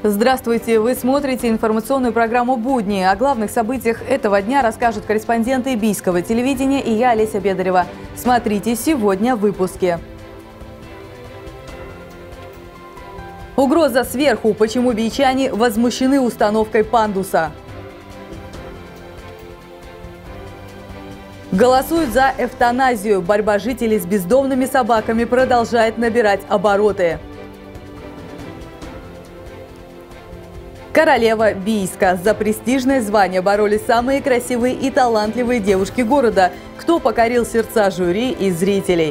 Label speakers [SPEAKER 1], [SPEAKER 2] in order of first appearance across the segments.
[SPEAKER 1] Здравствуйте! Вы смотрите информационную программу «Будни». О главных событиях этого дня расскажут корреспонденты Бийского телевидения и я, Олеся Бедарева. Смотрите сегодня в выпуске. Угроза сверху. Почему бийчане возмущены установкой пандуса? Голосуют за эвтаназию. Борьба жителей с бездомными собаками продолжает набирать обороты. Королева Бийска. За престижное звание боролись самые красивые и талантливые девушки города. Кто покорил сердца жюри и зрителей?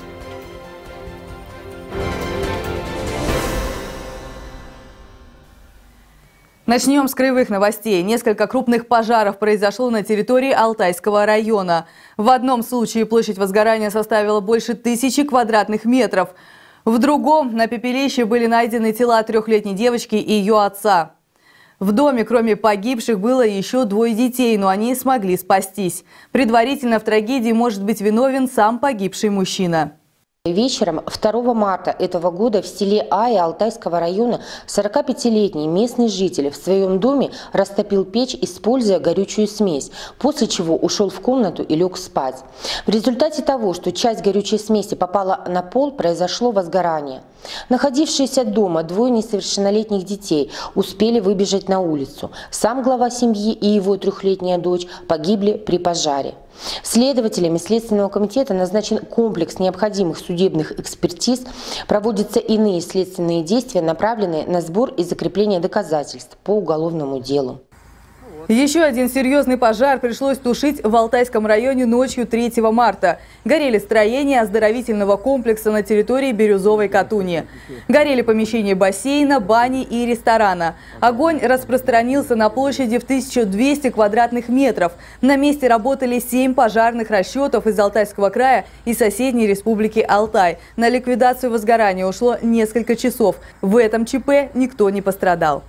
[SPEAKER 1] Начнем с краевых новостей. Несколько крупных пожаров произошло на территории Алтайского района. В одном случае площадь возгорания составила больше 1000 квадратных метров. В другом на пепелище были найдены тела 3-летней девочки и ее отца. В доме, кроме погибших, было еще 2 детей, но они смогли спастись. Предварительно в трагедии может быть виновен сам погибший мужчина.
[SPEAKER 2] Вечером 2 марта этого года в селе Ая Алтайского района 45-летний местный житель в своем доме растопил печь, используя горючую смесь, после чего ушел в комнату и лег спать. В результате того, что часть горючей смеси попала на пол, произошло возгорание. Находившиеся дома 2 несовершеннолетних детей успели выбежать на улицу. Сам глава семьи и его 3-летняя дочь погибли при пожаре. Следователями Следственного комитета назначен комплекс необходимых судебных экспертиз, проводятся иные следственные действия, направленные на сбор и закрепление доказательств по уголовному делу.
[SPEAKER 1] Еще один серьезный пожар пришлось тушить в Алтайском районе ночью 3 марта. Горели строения оздоровительного комплекса на территории Бирюзовой Катуни. Горели помещения бассейна, бани и ресторана. Огонь распространился на площади в 1200 квадратных метров. На месте работали 7 пожарных расчетов из Алтайского края и соседней республики Алтай. На ликвидацию возгорания ушло несколько часов. В этом ЧП никто не пострадал.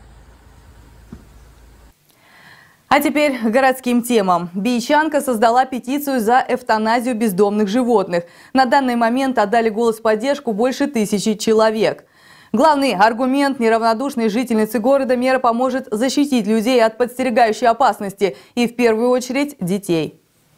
[SPEAKER 1] А теперь к городским темам. Бийчанка создала петицию за эвтаназию бездомных животных. На данный момент отдали голос в поддержку больше 1000 человек. Главный аргумент неравнодушной жительницы города: мера поможет защитить людей от подстерегающей опасности и в первую очередь детей.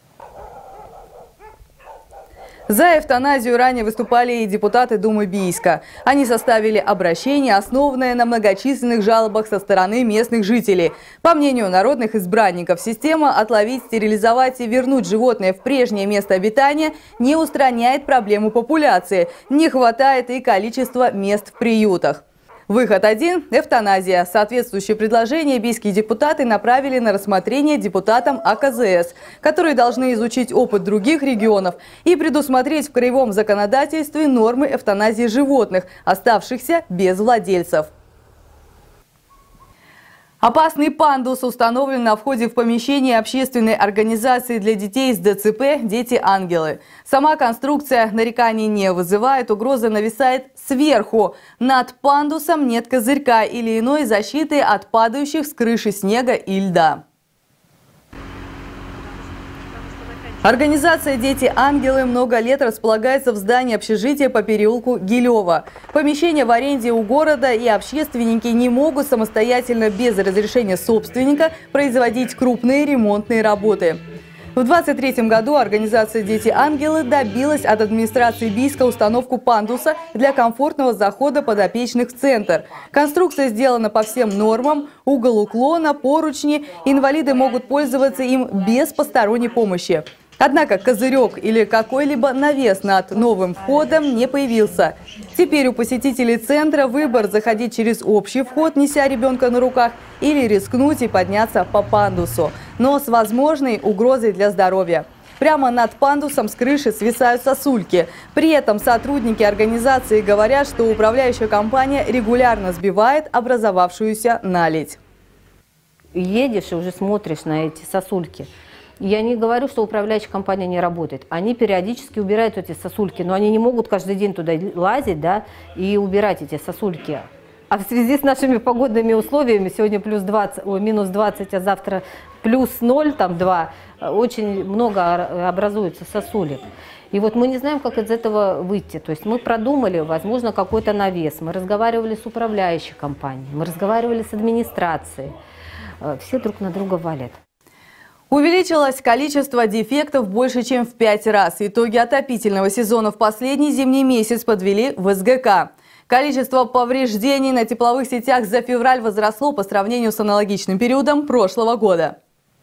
[SPEAKER 1] За эвтаназию ранее выступали и депутаты Думы Бийска. Они составили обращение, основанное на многочисленных жалобах со стороны местных жителей. По мнению народных избранников, система «отловить, стерилизовать и вернуть животное в прежнее место обитания» не устраняет проблему популяции. Не хватает и количества мест в приютах. Выход один – эвтаназия. Соответствующее предложение бийские депутаты направили на рассмотрение депутатам АКЗС, которые должны изучить опыт других регионов и предусмотреть в краевом законодательстве нормы эвтаназии животных, оставшихся без владельцев. Опасный пандус установлен на входе в помещение общественной организации для детей с ДЦП «Дети-ангелы». Сама конструкция нареканий не вызывает, угроза нависает сверху. Над пандусом нет козырька или иной защиты от падающих с крыши снега и льда. Организация «Дети-ангелы» много лет располагается в здании общежития по переулку Гилева. Помещение в аренде у города, и общественники не могут самостоятельно без разрешения собственника производить крупные ремонтные работы. В 2023 году организация «Дети-ангелы» добилась от администрации Бийска установку пандуса для комфортного захода подопечных в центр. Конструкция сделана по всем нормам, угол уклона, поручни. Инвалиды могут пользоваться им без посторонней помощи. Однако козырек или какой-либо навес над новым входом не появился. Теперь у посетителей центра выбор: заходить через общий вход, неся ребенка на руках, или рискнуть и подняться по пандусу, но с возможной угрозой для здоровья. Прямо над пандусом с крыши свисают сосульки. При этом сотрудники организации говорят, что управляющая компания регулярно сбивает образовавшуюся наледь.
[SPEAKER 3] Едешь и уже смотришь на эти сосульки. Я не говорю, что управляющая компания не работает. Они периодически убирают эти сосульки, но они не могут каждый день туда лазить, да, и убирать эти сосульки. А в связи с нашими погодными условиями, сегодня минус 20, а завтра плюс 0, там 2, очень много образуется сосулек. И вот мы не знаем, как из этого выйти. То есть мы продумали, возможно, какой-то навес. Мы разговаривали с управляющей компанией, мы разговаривали с администрацией. Все друг на друга валят.
[SPEAKER 1] Увеличилось количество дефектов больше, чем в 5 раз. Итоги отопительного сезона в последний зимний месяц подвели в СГК. Количество повреждений на тепловых сетях за февраль возросло по сравнению с аналогичным периодом прошлого года.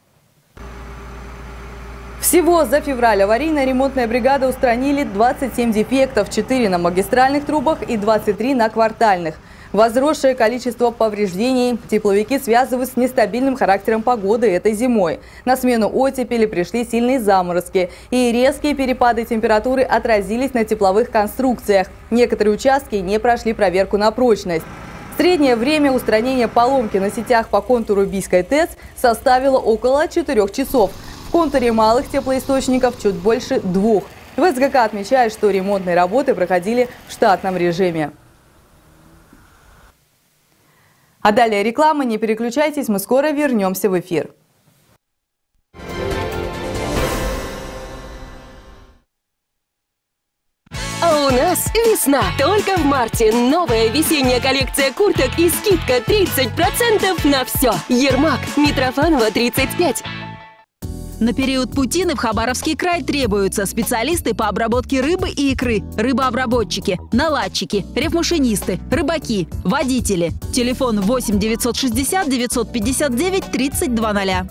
[SPEAKER 1] Всего за февраль аварийно-ремонтная бригада устранили 27 дефектов, 4 на магистральных трубах и 23 на квартальных. Возросшее количество повреждений тепловики связывают с нестабильным характером погоды этой зимой. На смену оттепели пришли сильные заморозки, и резкие перепады температуры отразились на тепловых конструкциях. Некоторые участки не прошли проверку на прочность. Среднее время устранения поломки на сетях по контуру Бийской ТЭЦ составило около 4 часов. В контуре малых теплоисточников чуть больше 2. В СГК отмечают, что ремонтные работы проходили в штатном режиме. А далее реклама. Не переключайтесь, мы скоро вернемся в эфир.
[SPEAKER 4] А у нас весна. Только в марте новая весенняя коллекция курток и скидка 30% на все. Ермак, Митрофанова, 35.
[SPEAKER 5] На период путины в Хабаровский край требуются специалисты по обработке рыбы и икры, рыбообработчики, наладчики, рефмашинисты, рыбаки, водители. Телефон 8 960 959 3200.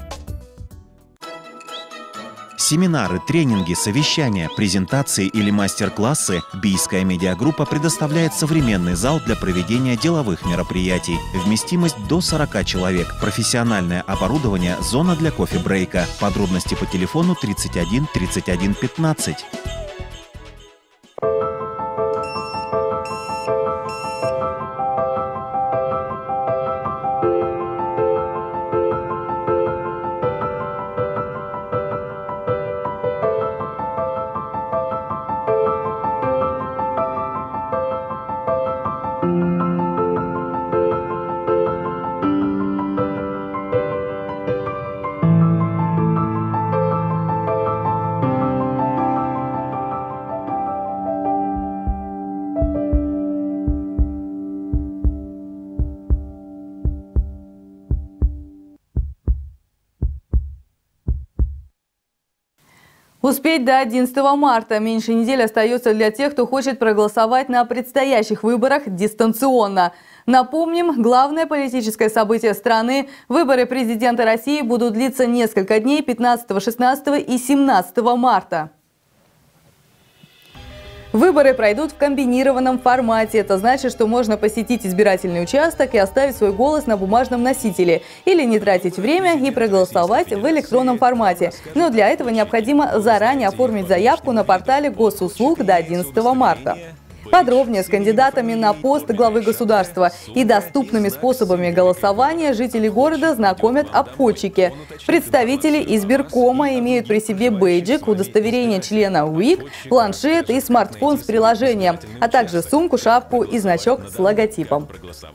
[SPEAKER 6] Семинары, тренинги, совещания, презентации или мастер-классы Бийская медиагруппа предоставляет современный зал для проведения деловых мероприятий. Вместимость до 40 человек. Профессиональное оборудование, зона для кофе-брейка. Подробности по телефону 31 31 15.
[SPEAKER 1] Успеть до 11 марта. Меньше недели остается для тех, кто хочет проголосовать на предстоящих выборах дистанционно. Напомним, главное политическое событие страны – выборы президента России будут длиться несколько дней 15, 16 и 17 марта. Выборы пройдут в комбинированном формате. Это значит, что можно посетить избирательный участок и оставить свой голос на бумажном носителе. Или не тратить время и проголосовать в электронном формате. Но для этого необходимо заранее оформить заявку на портале госуслуг до 11 марта. Подробнее с кандидатами на пост главы государства и доступными способами голосования жители города знакомят обходчики. Представители избиркома имеют при себе бейджик, удостоверение члена УИК, планшет и смартфон с приложением, а также сумку, шапку и значок с логотипом.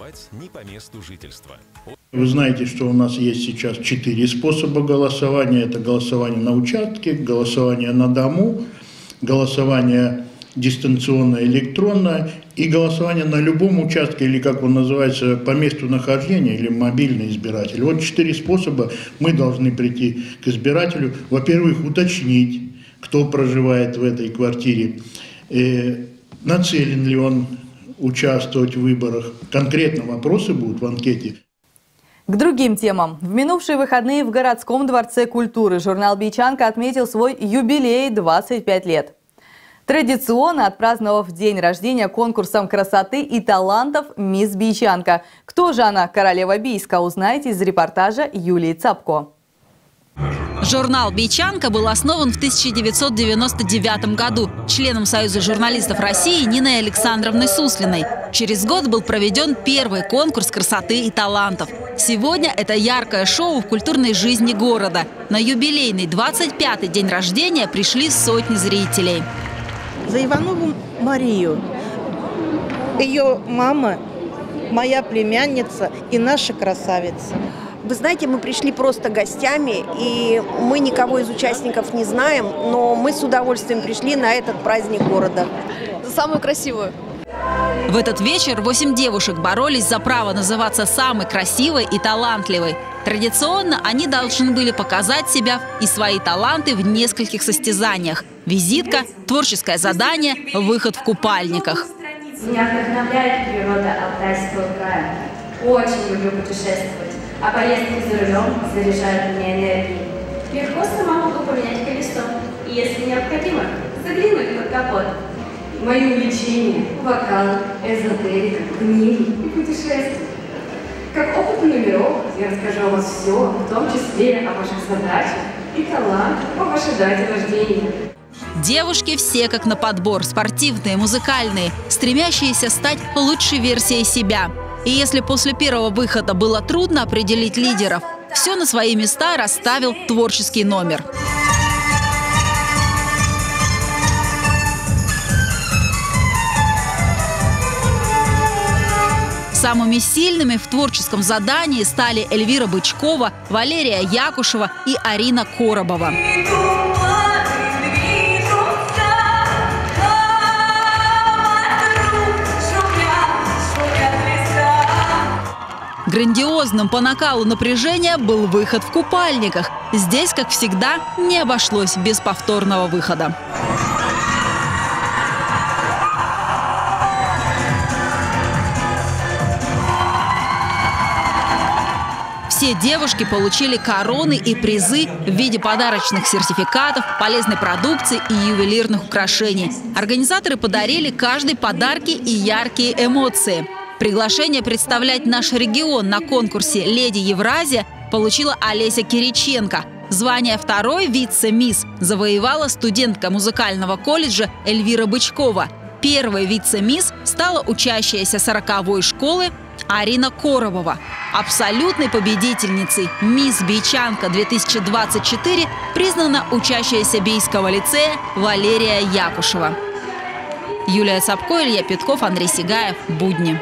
[SPEAKER 7] Вы знаете, что у нас есть сейчас 4 способа голосования. Это голосование на участке, голосование на дому, голосование дистанционное, электронное и голосование на любом участке, или как он называется, по месту нахождения, или мобильный избиратель. Вот 4 способа мы должны прийти к избирателю. Во-первых, уточнить, кто проживает в этой квартире, нацелен ли он участвовать в выборах. Конкретно вопросы будут в анкете.
[SPEAKER 1] К другим темам. В минувшие выходные в городском дворце культуры журнал «Бичанка» отметил свой юбилей – 25 лет. Традиционно отпраздновав день рождения конкурсом красоты и талантов «Мисс Бичанка». Кто же она, королева Бийска, узнаете из репортажа Юлии Цапко.
[SPEAKER 5] Журнал «Бичанка» был основан в 1999 году членом Союза журналистов России Ниной Александровной Суслиной. Через год был проведен первый конкурс красоты и талантов. Сегодня это яркое шоу в культурной жизни города. На юбилейный 25-й день рождения пришли сотни зрителей.
[SPEAKER 8] За Иванову Марию. Ее мама моя племянница и наша красавица.
[SPEAKER 9] Вы знаете, мы пришли просто гостями, и мы никого из участников не знаем, но мы с удовольствием пришли на этот праздник города.
[SPEAKER 10] За самую красивую.
[SPEAKER 5] В этот вечер 8 девушек боролись за право называться самой красивой и талантливой. Традиционно они должны были показать себя и свои таланты в нескольких состязаниях. Визитка, творческое задание, выход в купальниках.
[SPEAKER 11] Меня вдохновляет природа Алтайского края. Очень люблю путешествовать, а поездки за рулем заряжают меня энергией. Легко сама могу поменять колесо, и если необходимо, заглянуть под капот. Мои увлечения – вокал, эзотерика, книги и путешествия. Как опытный нумеролог я расскажу о вас все, в том числе о ваших задачах и талантах, о вашей дате рождения.
[SPEAKER 5] Девушки все как на подбор, спортивные, музыкальные, стремящиеся стать лучшей версией себя. И если после первого выхода было трудно определить лидеров, все на свои места расставил творческий номер. Самыми сильными в творческом задании стали Эльвира Бычкова, Валерия Якушева и Арина Коробова. Грандиозным по накалу напряжения был выход в купальниках. Здесь, как всегда, не обошлось без повторного выхода. Все девушки получили короны и призы в виде подарочных сертификатов, полезной продукции и ювелирных украшений. Организаторы подарили каждой подарки и яркие эмоции. Приглашение представлять наш регион на конкурсе «Леди Евразия» получила Олеся Кириченко. Звание второй вице-мисс завоевала студентка музыкального колледжа Эльвира Бычкова. Первой вице-мисс стала учащаяся 40-й школы Арина Коробова. Абсолютной победительницей «Мисс Бичанка 2024» признана учащаяся Бийского лицея Валерия Якушева. Юлия Цапко, Илья Петков, Андрей Сигаев. Будни.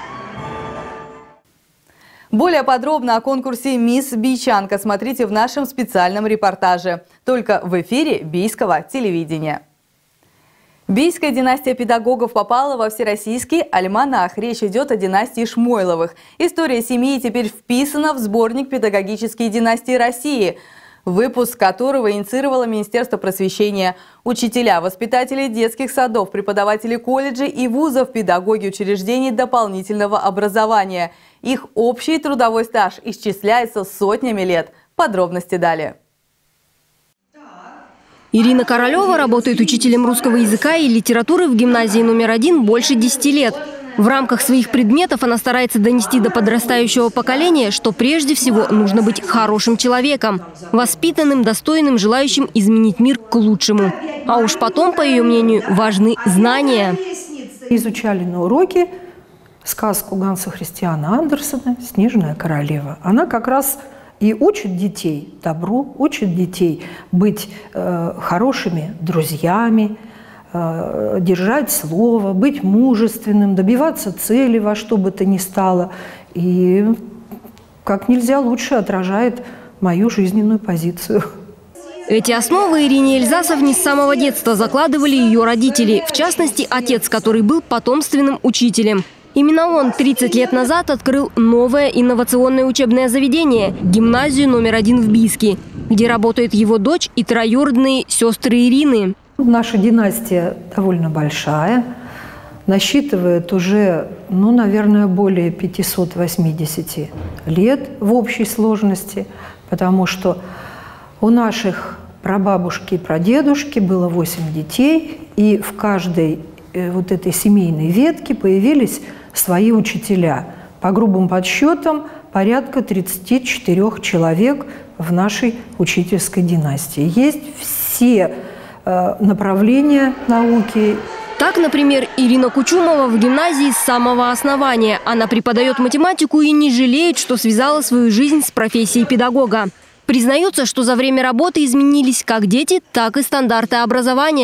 [SPEAKER 1] Более подробно о конкурсе «Мисс Бичанка» смотрите в нашем специальном репортаже. Только в эфире Бийского телевидения. Бийская династия педагогов попала во всероссийский альманах. Речь идет о династии Шмойловых. История семьи теперь вписана в сборник «Педагогические династии России», выпуск которого инициировало Министерство просвещения. Учителя, воспитатели детских садов, преподаватели колледжей и вузов, педагоги учреждений дополнительного образования. Их общий трудовой стаж исчисляется сотнями лет. Подробности далее.
[SPEAKER 12] Ирина Королева работает учителем русского языка и литературы в гимназии номер 1 больше 10 лет. В рамках своих предметов она старается донести до подрастающего поколения, что прежде всего нужно быть хорошим человеком, воспитанным, достойным, желающим изменить мир к лучшему. А уж потом, по ее мнению, важны знания.
[SPEAKER 13] Изучали на уроке сказку Ганса Христиана Андерсена «Снежная королева». Она как раз и учит детей добру, учит детей быть хорошими друзьями, держать слово, быть мужественным, добиваться цели во что бы то ни стало. И как нельзя лучше отражает мою жизненную позицию.
[SPEAKER 12] Эти основы Ирине Эльзасовне с самого детства закладывали ее родители, в частности, отец, который был потомственным учителем. Именно он 30 лет назад открыл новое инновационное учебное заведение – гимназию номер 1 в Бийске, где работает его дочь и троюродные сестры Ирины.
[SPEAKER 13] Наша династия довольно большая, насчитывает уже, наверное, более 580 лет в общей сложности, потому что у наших прабабушки и прадедушки было 8 детей, и в каждой вот этой семейной ветке появились свои учителя. По грубым подсчетам, порядка 34 человек в нашей учительской династии. Есть все направления науки.
[SPEAKER 12] Так, например, Ирина Кучумова в гимназии с самого основания. Она преподает математику и не жалеет, что связала свою жизнь с профессией педагога. Признается, что за время работы изменились как дети, так и стандарты образования.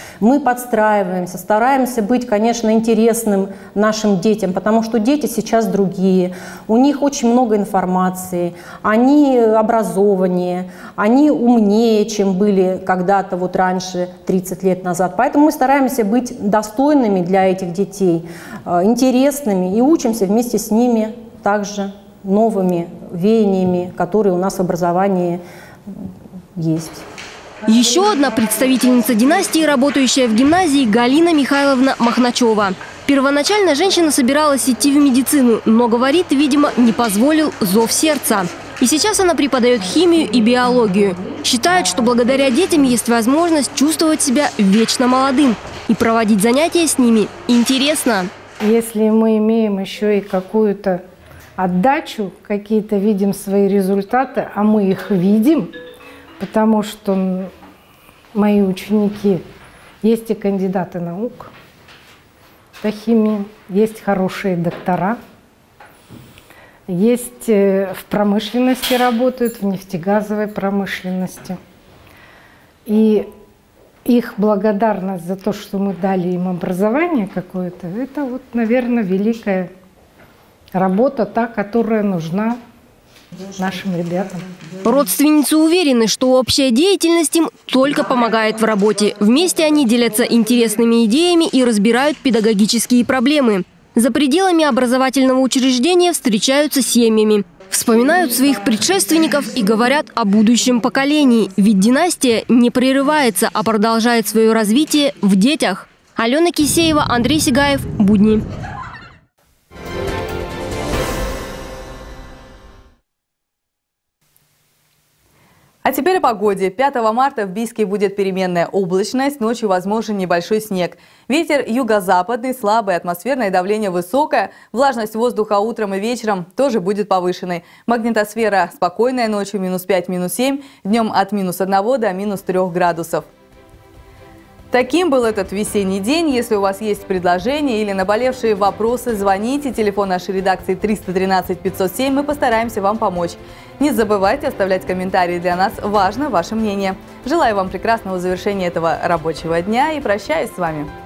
[SPEAKER 10] Мы подстраиваемся, стараемся быть, конечно, интересным нашим детям, потому что дети сейчас другие, у них очень много информации, они образованнее, они умнее, чем были когда-то вот раньше, 30 лет назад. Поэтому мы стараемся быть достойными для этих детей, интересными и учимся вместе с ними также новыми веяниями, которые у нас в образовании есть.
[SPEAKER 12] Еще одна представительница династии, работающая в гимназии, Галина Михайловна Махначева. Первоначально женщина собиралась идти в медицину, но, говорит, видимо, не позволил зов сердца. И сейчас она преподает химию и биологию. Считает, что благодаря детям есть возможность чувствовать себя вечно молодым. И проводить занятия с ними интересно.
[SPEAKER 3] Если мы имеем еще и какую-то отдачу, какие-то видим свои результаты, а мы их видим, потому что мои ученики, есть и кандидаты наук по химии, есть хорошие доктора, есть в промышленности работают, в нефтегазовой промышленности. И их благодарность за то, что мы дали им образование какое-то, это вот, наверное, великая работа, та, которая нужна нашим ребятам.
[SPEAKER 12] Родственницы уверены, что общая деятельность им только помогает в работе. Вместе они делятся интересными идеями и разбирают педагогические проблемы. За пределами образовательного учреждения встречаются с семьями. Вспоминают своих предшественников и говорят о будущем поколении. Ведь династия не прерывается, а продолжает свое развитие в детях. Алена Кисеева, Андрей Сигаев. Будни.
[SPEAKER 1] А теперь о погоде. 5 марта в Бийске будет переменная облачность, ночью возможен небольшой снег. Ветер юго-западный, слабый, атмосферное давление высокое, влажность воздуха утром и вечером тоже будет повышенной. Магнитосфера спокойная, ночью -5, -7, днем от -1 до -3 градусов. Таким был этот весенний день. Если у вас есть предложения или наболевшие вопросы, звоните. Телефон нашей редакции 313 507. Мы постараемся вам помочь. Не забывайте оставлять комментарии. Для нас важно ваше мнение. Желаю вам прекрасного завершения этого рабочего дня и прощаюсь с вами.